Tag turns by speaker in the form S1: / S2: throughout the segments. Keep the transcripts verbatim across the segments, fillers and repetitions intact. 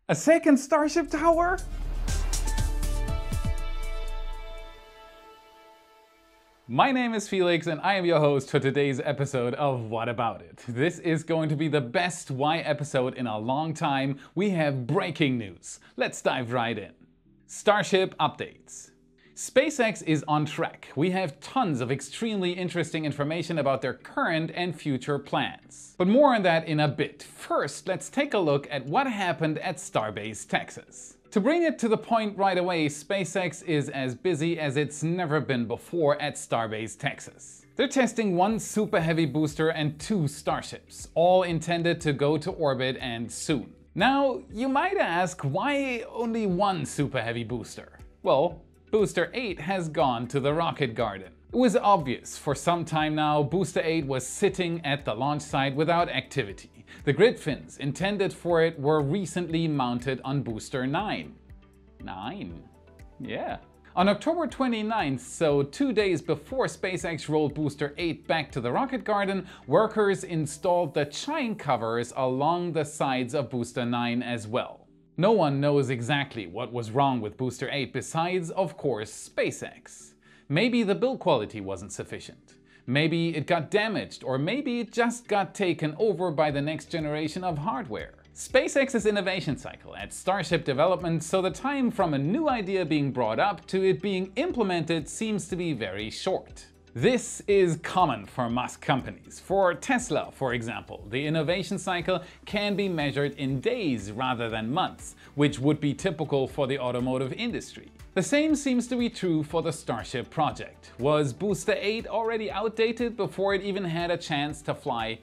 S1: A second Starship tower? My name is Felix and I am your host for today's episode of What About It? This is going to be the best Why episode in a long time. We have breaking news. Let's dive right in. Starship updates. SpaceX is on track. We have tons of extremely interesting information about their current and future plans. But more on that in a bit. First, let's take a look at what happened at Starbase, Texas. To bring it to the point right away, SpaceX is as busy as it's never been before at Starbase, Texas. They're testing one Super Heavy booster and two Starships, all intended to go to orbit and soon. Now, you might ask, why only one Super Heavy booster? Well, Booster eight has gone to the Rocket Garden. It was obvious for some time now Booster eight was sitting at the launch site without activity. The grid fins intended for it were recently mounted on Booster nine. Nine? Yeah. On October twenty-ninth, so two days before SpaceX rolled Booster eight back to the Rocket Garden, workers installed the chine covers along the sides of Booster nine as well. No one knows exactly what was wrong with Booster eight besides, of course, SpaceX. Maybe the build quality wasn't sufficient. Maybe it got damaged, or maybe it just got taken over by the next generation of hardware. SpaceX's innovation cycle at Starship development, so the time from a new idea being brought up to it being implemented seems to be very short. This is common for Musk companies. For Tesla, for example, the innovation cycle can be measured in days rather than months, which would be typical for the automotive industry. The same seems to be true for the Starship project. Was Booster eight already outdated before it even had a chance to fly?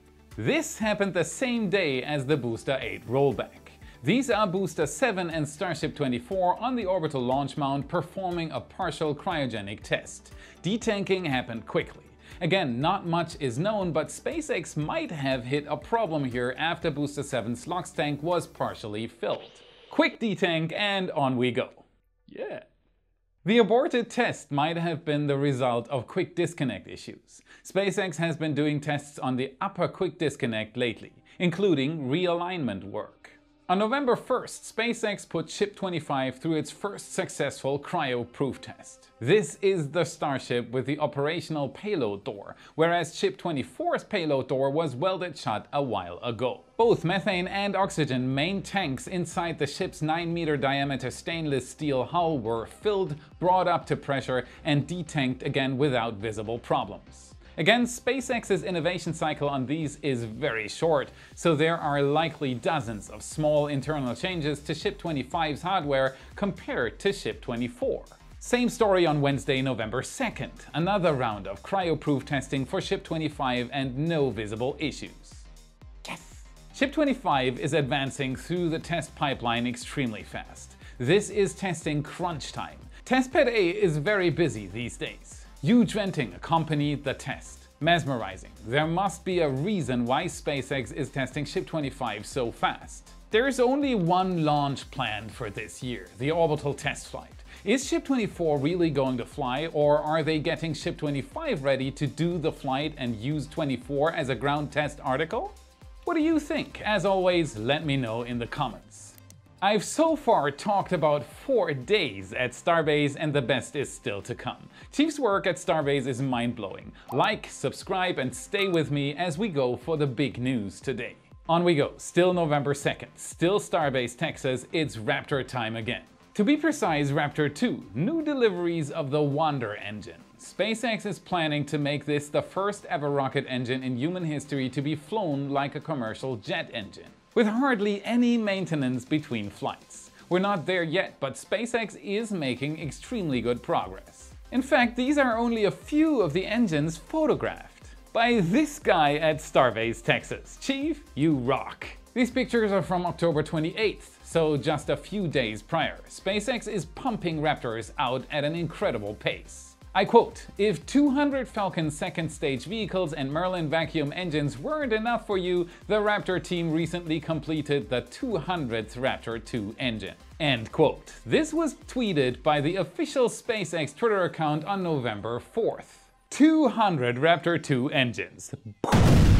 S1: This happened the same day as the Booster eight rollback. These are Booster seven and Starship twenty-four on the orbital launch mount performing a partial cryogenic test. Detanking happened quickly. Again, not much is known, but SpaceX might have hit a problem here after Booster seven's LOX tank was partially filled. Quick detank and on we go. Yeah. The aborted test might have been the result of quick disconnect issues. SpaceX has been doing tests on the upper quick disconnect lately, including realignment work. On November first, SpaceX put Ship twenty-five through its first successful cryo-proof test. This is the Starship with the operational payload door, whereas Ship twenty-four's payload door was welded shut a while ago. Both methane and oxygen main tanks inside the ship's nine meter diameter stainless steel hull were filled, brought up to pressure, and detanked again without visible problems. Again, SpaceX's innovation cycle on these is very short, so there are likely dozens of small internal changes to Ship twenty-five's hardware compared to Ship twenty-four. Same story on Wednesday, November second. Another round of cryo-proof testing for Ship twenty-five and no visible issues. Yes! Ship twenty-five is advancing through the test pipeline extremely fast. This is testing crunch time. Testbed A is very busy these days. Huge venting accompanied the test. Mesmerizing. There must be a reason why SpaceX is testing Ship twenty-five so fast. There's only one launch planned for this year, the orbital test flight. Is Ship twenty-four really going to fly, or are they getting Ship twenty-five ready to do the flight and use twenty-four as a ground test article? What do you think? As always, let me know in the comments. I've so far talked about four days at Starbase and the best is still to come. Chief's work at Starbase is mind-blowing. Like, subscribe and stay with me as we go for the big news today. On we go, still November second, still Starbase, Texas, it's Raptor time again. To be precise, Raptor two, new deliveries of the Wonder engine. SpaceX is planning to make this the first ever rocket engine in human history to be flown like a commercial jet engine, with hardly any maintenance between flights. We're not there yet, but SpaceX is making extremely good progress. In fact, these are only a few of the engines photographed by this guy at Starbase, Texas. Chief, you rock! These pictures are from October twenty-eighth, so just a few days prior. SpaceX is pumping Raptors out at an incredible pace. I quote, "If two hundred Falcon second stage vehicles and Merlin vacuum engines weren't enough for you, the Raptor team recently completed the two hundredth Raptor two engine." End quote. This was tweeted by the official SpaceX Twitter account on November fourth. two hundred Raptor two engines.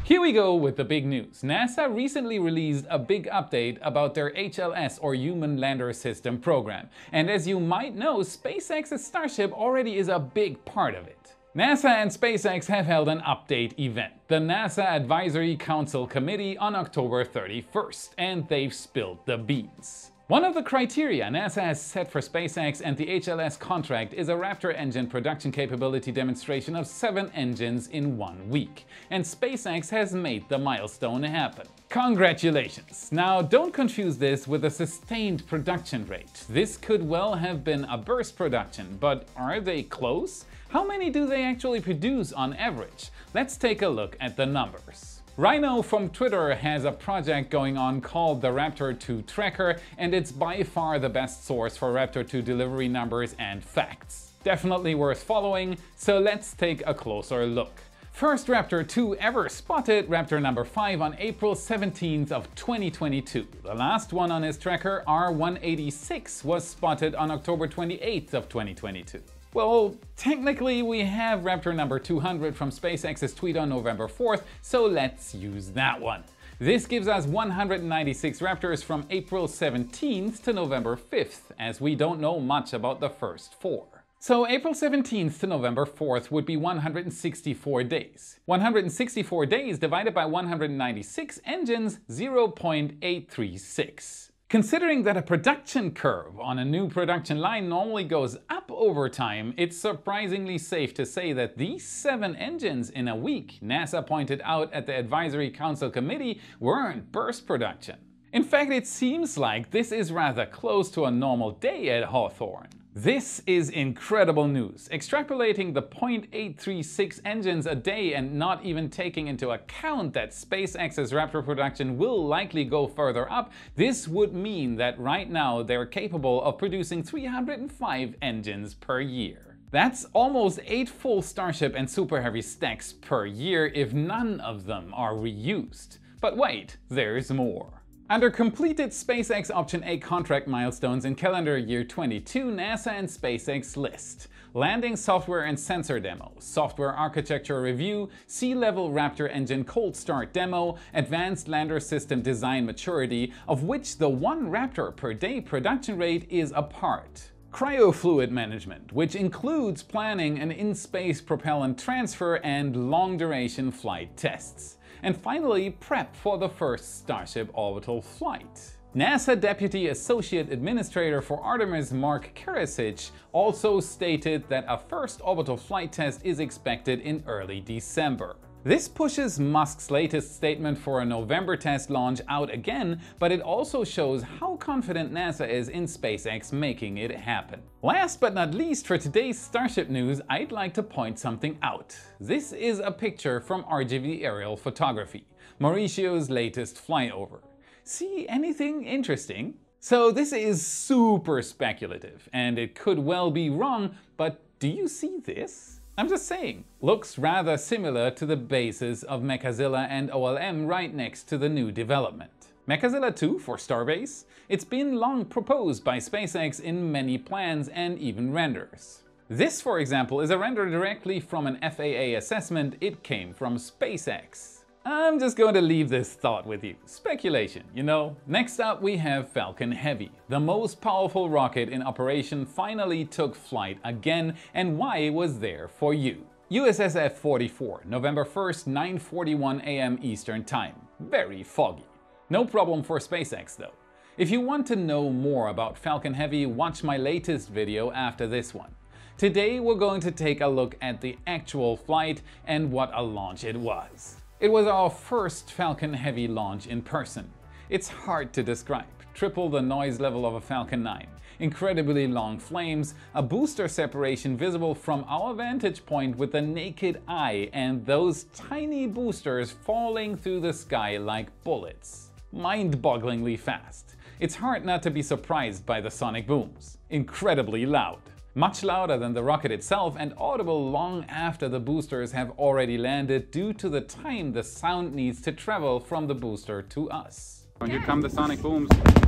S1: Here we go with the big news. NASA recently released a big update about their H L S or Human Lander System program. And as you might know, SpaceX's Starship already is a big part of it. NASA and SpaceX have held an update event, the NASA Advisory Council Committee, on October thirty-first, and they've spilled the beans. One of the criteria NASA has set for SpaceX and the H L S contract is a Raptor engine production capability demonstration of seven engines in one week. And SpaceX has made the milestone happen. Congratulations! Now don't confuse this with a sustained production rate. This could well have been a burst production, but are they close? How many do they actually produce on average? Let's take a look at the numbers. Rhino from Twitter has a project going on called the Raptor two Tracker, and it's by far the best source for Raptor two delivery numbers and facts. Definitely worth following, so let's take a closer look. First Raptor two ever spotted, Raptor number five, on April seventeenth of twenty twenty-two. The last one on his tracker, R one eighty-six, was spotted on October twenty-eighth of twenty twenty-two. Well, technically we have Raptor number two hundred from SpaceX's tweet on November fourth, so let's use that one. This gives us one hundred ninety-six Raptors from April seventeenth to November fifth, as we don't know much about the first four. So April seventeenth to November fourth would be one hundred sixty-four days. one hundred sixty-four days divided by one hundred ninety-six engines, zero point eight three six. Considering that a production curve on a new production line normally goes up over time, it's surprisingly safe to say that these seven engines in a week, NASA pointed out at the Advisory Council Committee, weren't burst production. In fact, it seems like this is rather close to a normal day at Hawthorne. This is incredible news. Extrapolating the zero point eight three six engines a day and not even taking into account that SpaceX's Raptor production will likely go further up, this would mean that right now they're capable of producing three hundred five engines per year. That's almost eight full Starship and Super Heavy stacks per year if none of them are reused. But wait, there's more. Under completed SpaceX Option A contract milestones in calendar year twenty-two, NASA and SpaceX list: landing software and sensor demo, software architecture review, sea-level Raptor engine cold start demo, advanced lander system design maturity, of which the one Raptor per day production rate is a part. Cryofluid management, which includes planning an in-space propellant transfer and long-duration flight tests. And finally, prep for the first Starship orbital flight. NASA Deputy Associate Administrator for Artemis Mark Karasich also stated that a first orbital flight test is expected in early December. This pushes Musk's latest statement for a November test launch out again, but it also shows how confident NASA is in SpaceX making it happen. Last but not least, for today's Starship news, I'd like to point something out. This is a picture from R G V Aerial Photography, Mauricio's latest flyover. See anything interesting? So this is super speculative, and it could well be wrong, but do you see this? I'm just saying, looks rather similar to the bases of Mechazilla and O L M right next to the new development. Mechazilla two for Starbase? It's been long proposed by SpaceX in many plans and even renders. This, for example, is a render directly from an F A A assessment. It came from SpaceX. I'm just going to leave this thought with you. Speculation, you know? Next up we have Falcon Heavy. The most powerful rocket in operation finally took flight again, and why was there for you. U S S F forty-four, November first, nine forty-one a m Eastern Time. Very foggy. No problem for SpaceX though. If you want to know more about Falcon Heavy, watch my latest video after this one. Today we're going to take a look at the actual flight and what a launch it was. It was our first Falcon Heavy launch in person. It's hard to describe. Triple the noise level of a Falcon nine, incredibly long flames, a booster separation visible from our vantage point with the naked eye, and those tiny boosters falling through the sky like bullets. Mind-bogglingly fast. It's hard not to be surprised by the sonic booms. Incredibly loud. Much louder than the rocket itself and audible long after the boosters have already landed due to the time the sound needs to travel from the booster to us. And here come the sonic booms.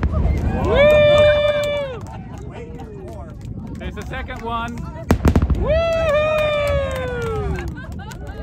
S1: Woo! There's a second one. Woo!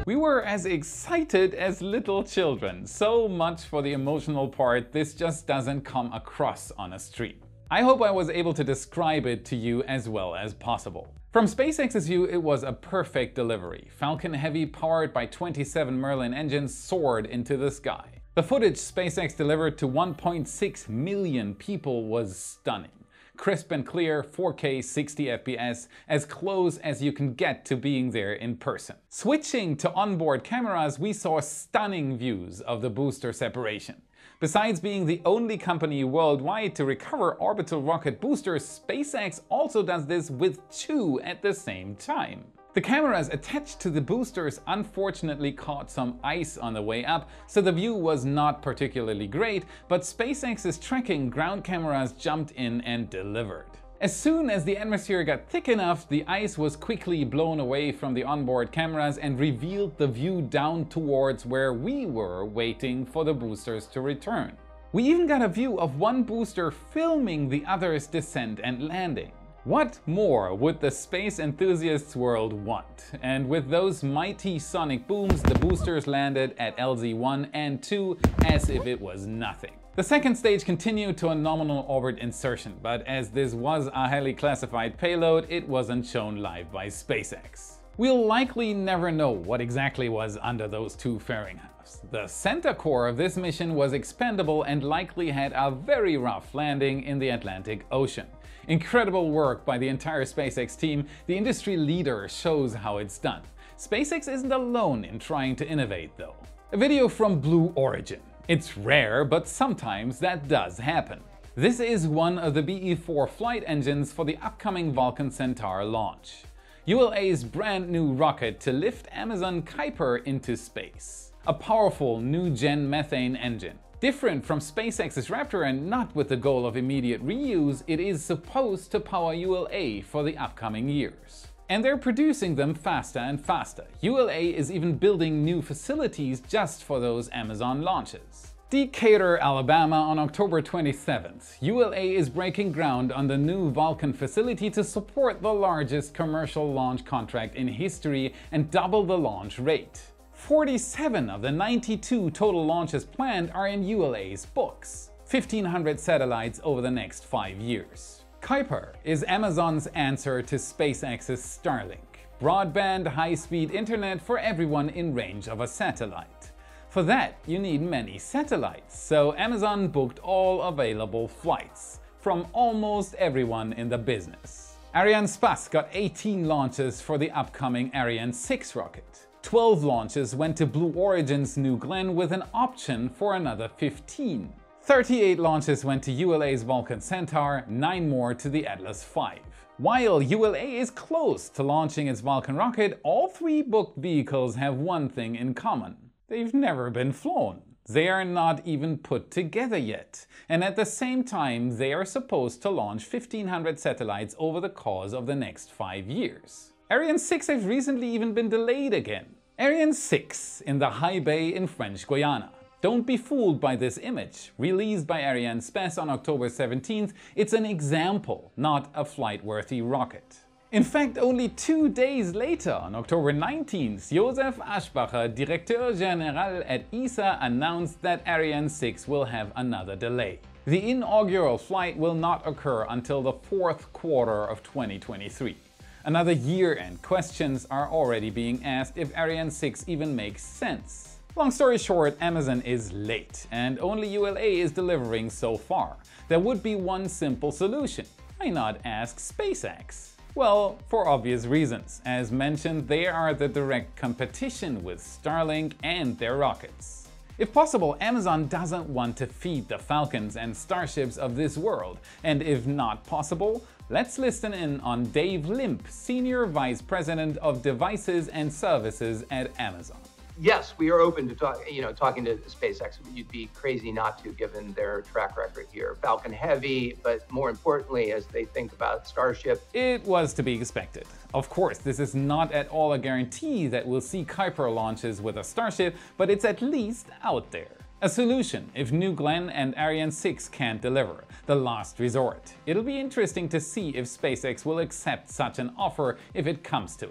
S1: We were as excited as little children. So much for the emotional part, this just doesn't come across on a stream. I hope I was able to describe it to you as well as possible. From SpaceX's view, it was a perfect delivery. Falcon Heavy, powered by twenty-seven Merlin engines, soared into the sky. The footage SpaceX delivered to one point six million people was stunning. Crisp and clear, four K sixty F P S, as close as you can get to being there in person. Switching to onboard cameras, we saw stunning views of the booster separation. Besides being the only company worldwide to recover orbital rocket boosters, SpaceX also does this with two at the same time. The cameras attached to the boosters unfortunately caught some ice on the way up, so the view was not particularly great, but SpaceX's tracking ground cameras jumped in and delivered. As soon as the atmosphere got thick enough, the ice was quickly blown away from the onboard cameras and revealed the view down towards where we were waiting for the boosters to return. We even got a view of one booster filming the other's descent and landing. What more would the space enthusiasts world want? And with those mighty sonic booms, the boosters landed at L Z one and two as if it was nothing. The second stage continued to a nominal orbit insertion, but as this was a highly classified payload, it wasn't shown live by SpaceX. We'll likely never know what exactly was under those two fairing halves. The center core of this mission was expendable and likely had a very rough landing in the Atlantic Ocean. Incredible work by the entire SpaceX team. The industry leader shows how it's done. SpaceX isn't alone in trying to innovate though. A video from Blue Origin. It's rare, but sometimes that does happen. This is one of the B E four flight engines for the upcoming Vulcan Centaur launch. U L A's brand new rocket to lift Amazon Kuiper into space. A powerful new-gen methane engine. Different from SpaceX's Raptor and not with the goal of immediate reuse, it is supposed to power U L A for the upcoming years. And they're producing them faster and faster. U L A is even building new facilities just for those Amazon launches. Decatur, Alabama on October twenty-seventh. U L A is breaking ground on the new Vulcan facility to support the largest commercial launch contract in history and double the launch rate. forty-seven of the ninety-two total launches planned are in U L A's books. fifteen hundred satellites over the next five years. Kuiper is Amazon's answer to SpaceX's Starlink. Broadband, high-speed internet for everyone in range of a satellite. For that, you need many satellites, so Amazon booked all available flights from almost everyone in the business. Arianespace got eighteen launches for the upcoming Ariane six rocket. twelve launches went to Blue Origin's New Glenn with an option for another fifteen. thirty-eight launches went to U L A's Vulcan Centaur, nine more to the Atlas five. While U L A is close to launching its Vulcan rocket, all three booked vehicles have one thing in common. They've never been flown. They are not even put together yet. And at the same time, they are supposed to launch fifteen hundred satellites over the course of the next five years. Ariane six has recently even been delayed again. Ariane six in the high bay in French Guiana. Don't be fooled by this image. Released by Arianespace on October seventeenth, it's an example, not a flight-worthy rocket. In fact, only two days later, on October nineteenth, Josef Aschbacher, Directeur General at E S A, announced that Ariane six will have another delay. The inaugural flight will not occur until the fourth quarter of twenty twenty-three. Another year, and questions are already being asked if Ariane six even makes sense. Long story short, Amazon is late, and only U L A is delivering so far. There would be one simple solution. Why not ask SpaceX? Well, for obvious reasons. As mentioned, they are the direct competition with Starlink and their rockets. If possible, Amazon doesn't want to feed the Falcons and Starships of this world, and if not possible, let's listen in on Dave Limp, Senior Vice President of Devices and Services at Amazon.
S2: Yes, we are open to talk, you know, talking to SpaceX. You'd be crazy not to, given their track record here. Falcon Heavy, but more importantly, as they think about Starship.
S1: It was to be expected. Of course, this is not at all a guarantee that we'll see Kuiper launches with a Starship, but it's at least out there. A solution if New Glenn and Ariane six can't deliver. The last resort. It'll be interesting to see if SpaceX will accept such an offer if it comes to it.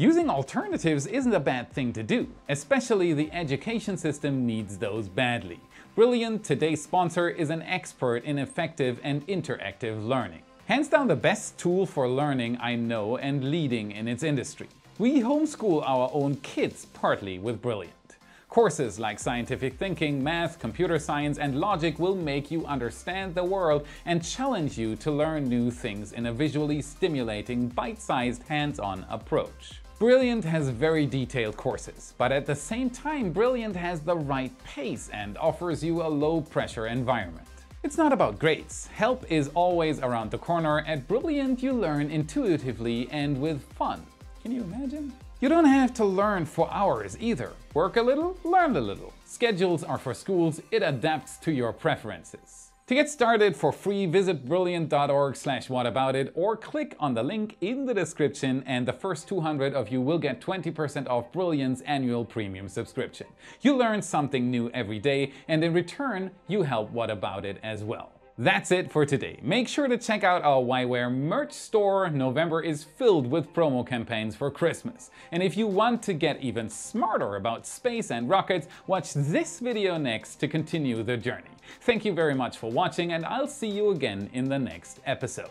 S1: Using alternatives isn't a bad thing to do, especially the education system needs those badly. Brilliant, today's sponsor, is an expert in effective and interactive learning. Hands down the best tool for learning I know and leading in its industry. We homeschool our own kids partly with Brilliant. Courses like scientific thinking, math, computer science, and logic will make you understand the world and challenge you to learn new things in a visually stimulating, bite-sized, hands-on approach. Brilliant has very detailed courses, but at the same time, Brilliant has the right pace and offers you a low-pressure environment. It's not about grades. Help is always around the corner. At Brilliant, you learn intuitively and with fun. Can you imagine? You don't have to learn for hours either. Work a little, learn a little. Schedules are for schools, it adapts to your preferences. To get started for free, visit brilliant dot org slash whataboutit or click on the link in the description, and the first two hundred of you will get twenty percent off Brilliant's annual premium subscription. You learn something new every day, and in return, you help What About It as well. That's it for today. Make sure to check out our WhyWare merch store. November is filled with promo campaigns for Christmas. And if you want to get even smarter about space and rockets, watch this video next to continue the journey. Thank you very much for watching, and I'll see you again in the next episode.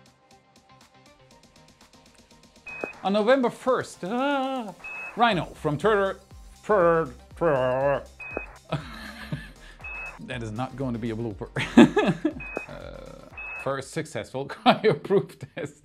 S1: On November first, uh, Rhino from Turtle... That is not going to be a blooper. uh, first successful cryo-proof test.